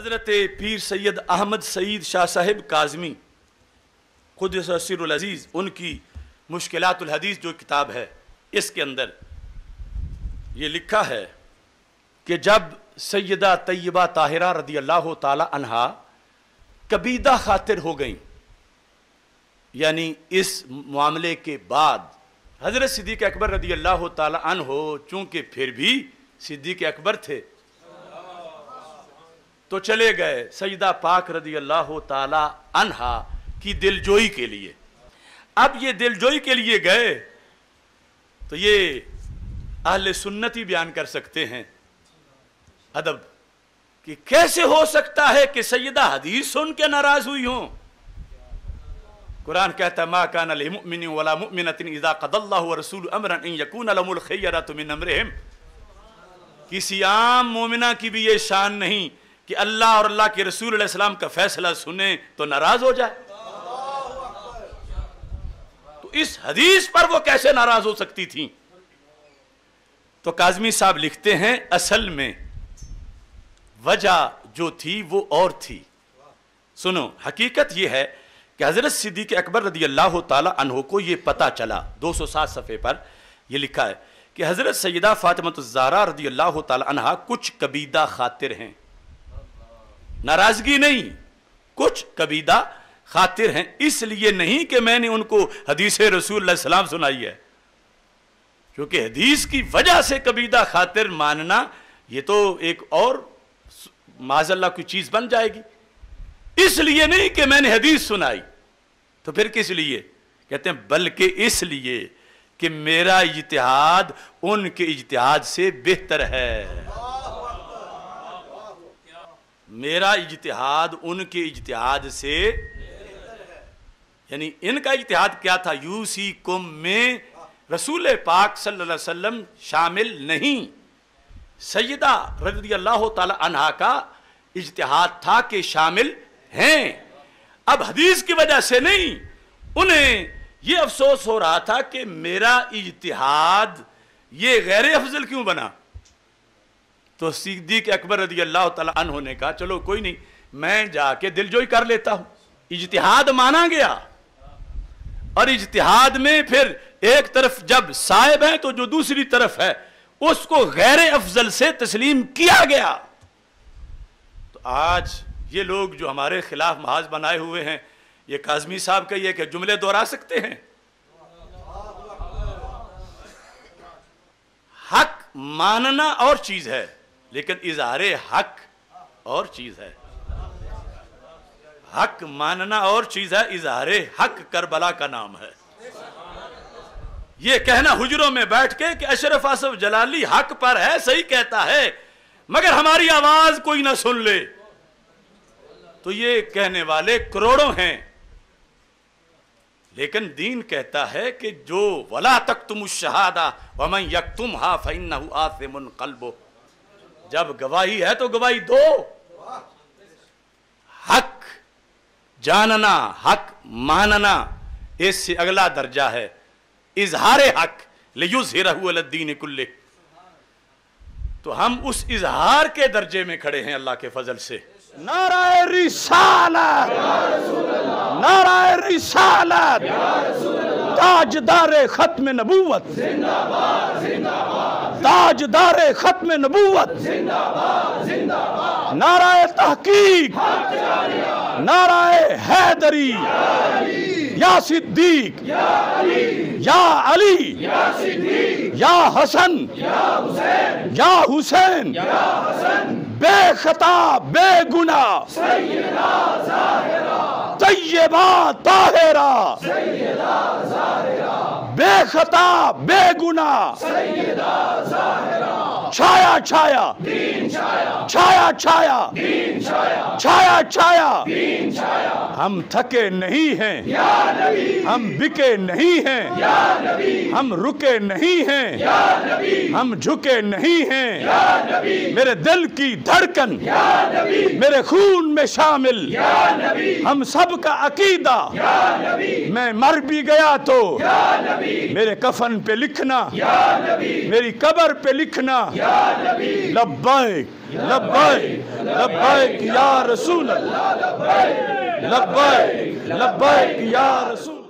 حضرت پیر سید احمد سعید شاہ صاحب کاظمی قدس سر العزیز، ان کی مشکلات الحدیث جو کتاب ہے، اس کے اندر یہ لکھا ہے کہ جب سیدہ طیبہ طاہرہ رضی اللہ تعالی عنہا کبیدہ خاطر ہو گئیں، یعنی اس معاملے کے بعد حضرت صدیق اکبر رضی اللہ تعالی عنہ چونکہ پھر بھی صدیق اکبر تھے تو چلے گئے سیدہ پاک رضی اللہ تعالی عنہا کی دلجوئی کے لیے۔ اب یہ دلجوئی کے لیے گئے تو یہ اہل سنتی بیان کر سکتے ہیں ادب کہ کیسے ہو سکتا ہے کہ سیدہ حدیث سن کے ناراض ہوئی ہوں۔ قرآن کہتا ہے ما کان لمؤمن ولا مؤمنۃ اذا قضى الله ورسوله امرا ان يكون لهم الخيرة من امرهم۔ کسی عام مومنہ کی بھی یہ شان نہیں کہ اللہ اور اللہ کے رسول علیہ السلام کا فیصلہ سنیں تو ناراض ہو جائے۔ تو اس حدیث پر وہ کیسے ناراض ہو سکتی تھیں؟ تو کاظمی صاحب لکھتے ہیں اصل میں وجہ جو تھی وہ اور تھی۔ سنو، حقیقت یہ ہے کہ حضرت صدیق اکبر رضی اللہ تعالی عنہ کو یہ پتہ چلا، 207 صفحے پر یہ لکھا ہے کہ حضرت سیدہ فاطمہ الزہرا رضی اللہ تعالی عنہ کچھ کبیدہ خاطر ہیں، ناراضگی نہیں، کچھ کبیدہ خاطر ہیں، اس لیے نہیں کہ میں نے ان کو حدیث رسول اللہ علیہ السلام سنائی ہے، کیونکہ حدیث کی وجہ سے کبیدہ خاطر ماننا یہ تو ایک اور معاذ اللہ کوئی چیز بن جائے گی، اس لیے نہیں کہ میں نے حدیث سنائی۔ تو پھر کس لیے؟ کہتے ہیں بلکہ اس لیے کہ میرا اجتہاد ان کے اجتہاد سے بہتر ہے، میرا اجتہاد ان کے اجتہاد سے، یعنی ان کا اجتہاد کیا تھا؟ یوسیکم میں رسول پاک صلی اللہ علیہ وسلم شامل نہیں، سیدہ رضی اللہ تعالی عنہا کا اجتہاد تھا کہ شامل ہیں۔ اب حدیث کی وجہ سے نہیں، انہیں یہ افسوس ہو رہا تھا کہ میرا اجتہاد یہ غیر افضل کیوں بنا؟ تو صدیق اکبر رضی اللہ تعالی عنہ نے کہا چلو کوئی نہیں، میں جا کے دلجوئی کر لیتا ہوں۔ اجتہاد مانا گیا، اور اجتہاد میں پھر ایک طرف جب صاحب ہے تو جو دوسری طرف ہے اس کو غیر افضل سے تسلیم کیا گیا۔ تو آج یہ لوگ جو ہمارے خلاف محاذ بنائے ہوئے ہیں، یہ کاظمی صاحب کا یہ کہ جملے دہرا سکتے ہیں؟ حق ماننا اور چیز ہے، لیکن اظہار حق اور چیز ہے۔ حق ماننا اور چیز ہے، اظہار حق کربلا کا نام ہے۔ یہ کہنا حجروں میں بیٹھ کے کہ اشرف آصف جلالی حق پر ہے، صحیح کہتا ہے، مگر ہماری آواز کوئی نہ سن لے، تو یہ کہنے والے کروڑوں ہیں۔ لیکن دین کہتا ہے کہ جو وَلَا تَكْتُمُ الشَّهَادَةَ وَمَنْ يَكْتُمْهَا فَإِنَّهُ آثِمٌ قَلْبُهُ، جب گواہی ہے تو گواہی دو۔ حق جاننا، حق ماننا، اس سے اگلا درجہ ہے اظہار حق لِيُظْهِرَهُ عَلَى الدِّينِ كُلِّهِ۔ تو ہم اس اظہار کے درجے میں کھڑے ہیں اللہ کے فضل سے۔ نعرہ رسالت، نعرہ رسالت، تاجدار ختم نبوت، تاجدار ختم نبوت، نعرہ تحقیق، نعرہ حیدری، یا صدیق، یا علی، یا حسن، یا حسین، بے خطا بے گناہ سیدہ ظاہرہ، طیبہ طاہرہ، سیدہ ظاہرہ، بے خطا بے گناہ سیدہ ظاہرہ، چھایا چھایا دین چھایا، چھایا چھایا دین چھایا، چھایا چھایا دین چھایا۔ ہم تھکے نہیں ہیں یا نبی، ہم بکے نہیں ہیں یا نبی، ہم رکے نہیں ہیں یا نبی، ہم جھکے نہیں ہیں یا نبی، میرے دل کی دھڑکن یا نبی، میرے خون میں شامل یا نبی، ہم سب کا عقیدہ میں مر بھی گیا تو میرے کفن پہ لکھنا، میری قبر پہ لکھنا، لبیک لبیک لبیک یا رسول اللہ، لبیک لبیک یا رسول